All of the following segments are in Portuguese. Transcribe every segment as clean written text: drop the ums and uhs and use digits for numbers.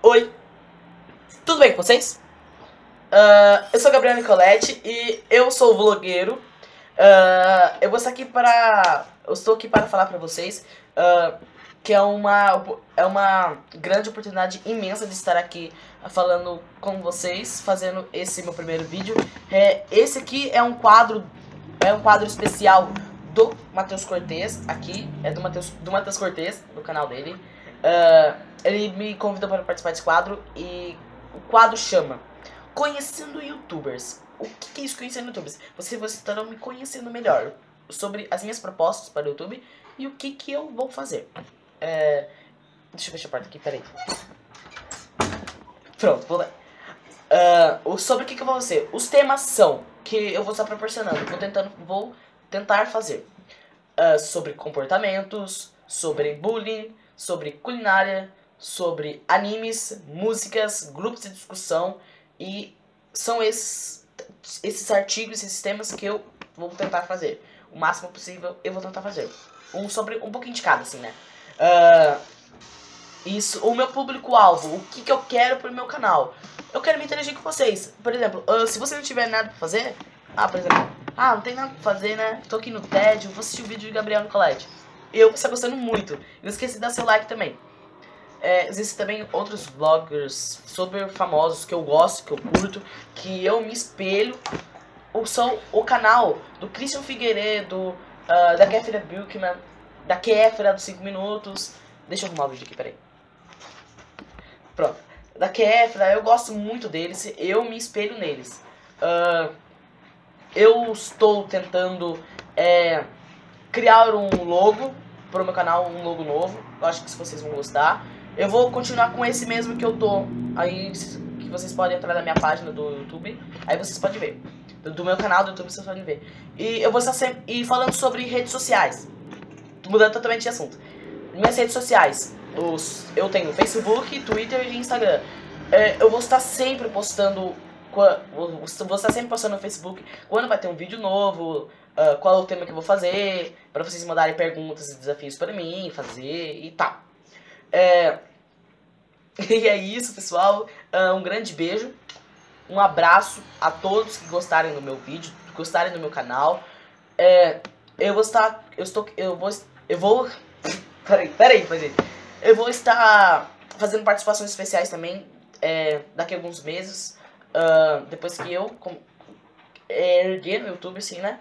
Oi, tudo bem com vocês? Eu sou Gabriel Nicoletti e eu sou vlogueiro. Eu estou aqui para falar para vocês que é uma grande oportunidade imensa de estar aqui falando com vocês, fazendo esse meu primeiro vídeo. Esse aqui é um quadro especial do Matheus Cortez, aqui, é do Matheus Cortez, do canal dele. Ele me convidou para participar desse quadro e o quadro chama Conhecendo Youtubers. O que é isso, Conhecendo Youtubers? Você estará me conhecendo melhor sobre as minhas propostas para o YouTube e o que eu vou fazer. Deixa eu fechar a porta aqui, peraí. Pronto, vou lá. Sobre o que eu vou fazer? Os temas são que eu vou estar proporcionando. Vou tentar fazer sobre comportamentos, sobre bullying, sobre culinária, sobre animes, músicas, grupos de discussão. E são esses artigos, esses temas que eu vou tentar fazer. O máximo possível eu vou tentar fazer. Sobre um pouquinho de cada, assim, né? O meu público-alvo, o que eu quero pro meu canal. Eu quero me interagir com vocês. Por exemplo, se você não tiver nada pra fazer, por exemplo, não tem nada pra fazer, né? Tô aqui no tédio, vou assistir o vídeo de Gabriel Nicoletti. Eu estou gostando muito. Não esqueça de dar seu like também. Existem também outros vloggers super famosos que eu gosto, que eu curto, que eu me espelho. São o canal do Christian Figueiredo, da Kéfera Bilkman, da Kéfera dos 5 minutos. Deixa eu arrumar o vídeo aqui, peraí. Pronto. Da Kéfera, eu gosto muito deles, eu me espelho neles. Eu estou tentando criar um logo para o meu canal, um logo novo. Eu acho que vocês vão gostar. Eu vou continuar com esse mesmo que eu tô. Aí que vocês podem entrar na minha página do YouTube. Aí vocês podem ver. Do meu canal do YouTube vocês podem ver. E eu vou estar sempre falando sobre redes sociais. Mudando totalmente de assunto. Minhas redes sociais. Eu tenho Facebook, Twitter e Instagram. Eu vou estar sempre postando. Vou estar sempre postando no Facebook quando vai ter um vídeo novo. Qual é o tema que eu vou fazer. Pra vocês mandarem perguntas e desafios para mim fazer e tal. E é isso, pessoal. Um grande beijo. Um abraço a todos que gostarem do meu vídeo, gostarem do meu canal. Eu vou estar fazendo participações especiais também daqui a alguns meses. Depois que eu erguer no YouTube, assim, né?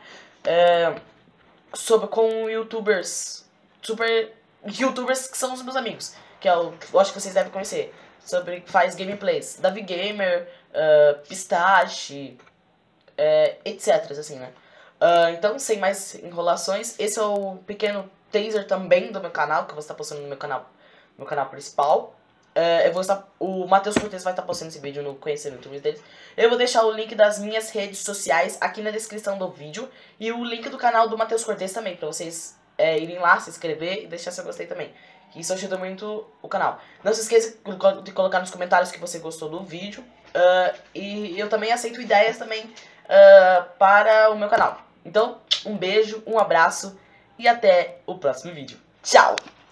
Com youtubers que são os meus amigos, que eu acho que vocês devem conhecer, faz gameplays, Davi Gamer, Pistache, etc, assim, né? Então, sem mais enrolações, esse é o pequeno teaser também do meu canal, que eu vou estar postando no meu canal principal. O Matheus Cortez vai estar postando esse vídeo no Conhecendo YouTube deles. Eu vou deixar o link das minhas redes sociais aqui na descrição do vídeo. E o link do canal do Matheus Cortez também, pra vocês irem lá, se inscrever e deixar seu gostei também. Isso ajuda muito o canal. Não se esqueça de colocar nos comentários que você gostou do vídeo. E eu também aceito ideias também para o meu canal. Então, um beijo, um abraço e até o próximo vídeo. Tchau!